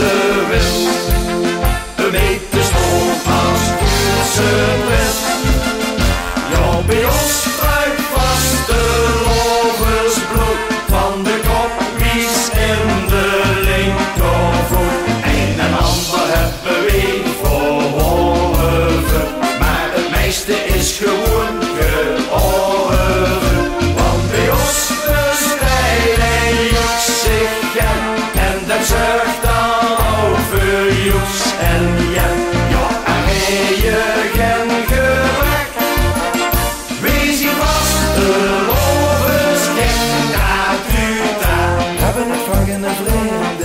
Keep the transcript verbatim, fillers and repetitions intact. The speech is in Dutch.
ze wil. Een meter stoom als ze wil. Ja, bij ons blijft vast de loversbloed van de kopjes in de linkervoet. Een en ander hebben we verworven, maar het meeste is gewoon georven. Want bij ons bestrijdt en joekt zich gen, en dat zorgt dan over joeks en jen. Ja, en heb je geen gebrek, wees je vast de lovers gek, dat u daar hebben het van geen vreemde.